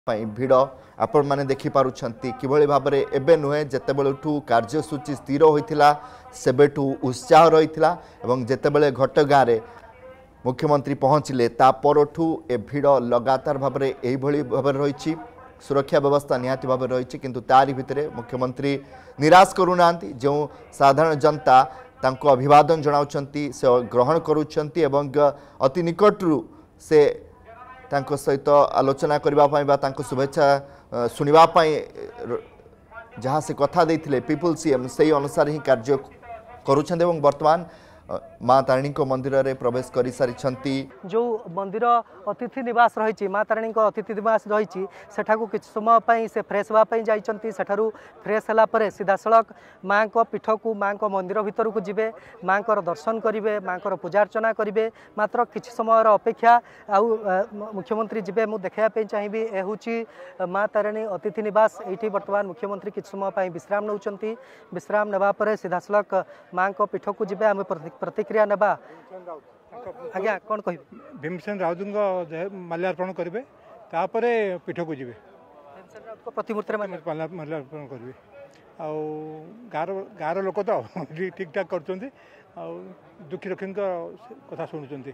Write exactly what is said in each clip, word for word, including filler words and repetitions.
भिड़ आपण मैंने देखिपुंट किभली भाव में एवं नुहे जितेबू कार्यसूची स्थिर होता सेबेठू उत्साह रही जितेबले घटगाँ में मुख्यमंत्री पहुँचले तापरठू ए भिड़ लगातार भाव में यही भाव रही सुरक्षा व्यवस्था निहाती भाव रही किंतु तारी भितर मुख्यमंत्री निराश करूना जो साधारण जनता तांको अभिवादन जनाउछंती से ग्रहण करूछंती एवं अति निकटरू से तांको सहित आलोचना करने तांको शुभेच्छा शुणापी जहाँ से कथा देते पीपुल सीएम से अनुसार ही कार्य करुछंती एवं वर्तमान माँ तारिणी को मंदिर रे प्रवेश कर सारी जो मंदिर अतिथि निवास रही माँ तारिणी को अतिथि निवास रही सेठाकू किछ समय पई से फ्रेश होगापी जाइछंती सेठारू फ्रेश होला परे सीधा सड़क माँ को पीठ को माँ को मंदिर भीतर को जिबे माँ को दर्शन करेंगे माँ को पूजा अर्चना करेंगे मात्र किछ समय अपेक्षा आउ मुख्यमंत्री जिबे मु देखापी चाहिए ए हूँ माँ तारिणी अतिथि निवास ये बर्तमान मुख्यमंत्री किछ समय पई विश्राम नौचंती विश्राम नेबा परे सीधा सड़क माँ को पीठ को जिबे आम प्रतिक्रिया नेबा आज्ञा कौन कह भीमसेन राउत माल्यार्पण करेंगे तापर पीठ को जी प्रतिमूर्ति माल्यार्पण करेंगे आर गाँव लोक तो ठीक ठाक कर दुखी रक्षी कथा शुणुंट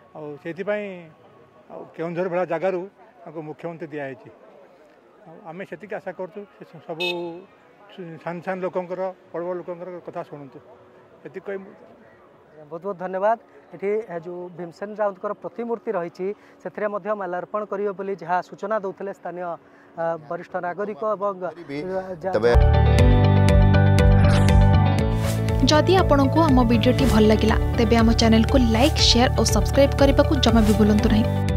केउंझर भाया जगार मुख्यमंत्री दिखाई आम से आशा कर सब सान सान लोकंर बड़ बड़ लोकंर कथा शुणु ये कही बहुत बहुत धन्यवाद। ये जो भीमसेन राउत प्रतिमूर्ति रही से माल्यार्पण करेंगे जहाँ सूचना दौले स्थानीय वरिष्ठ नागरिक जदि आपंक आम भिडी भल लगा तेब आम चैनल को लाइक शेयर और सब्सक्राइब करने को जमा भी भूलु नहीं।